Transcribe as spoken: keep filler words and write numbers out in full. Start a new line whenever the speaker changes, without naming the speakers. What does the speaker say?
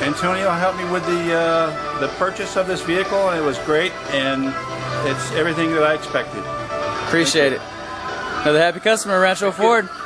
Antonio helped me with the uh, the purchase of this vehicle, and it was great, and it's everything that I expected.
Appreciate it. Another happy customer, Rancho Ford.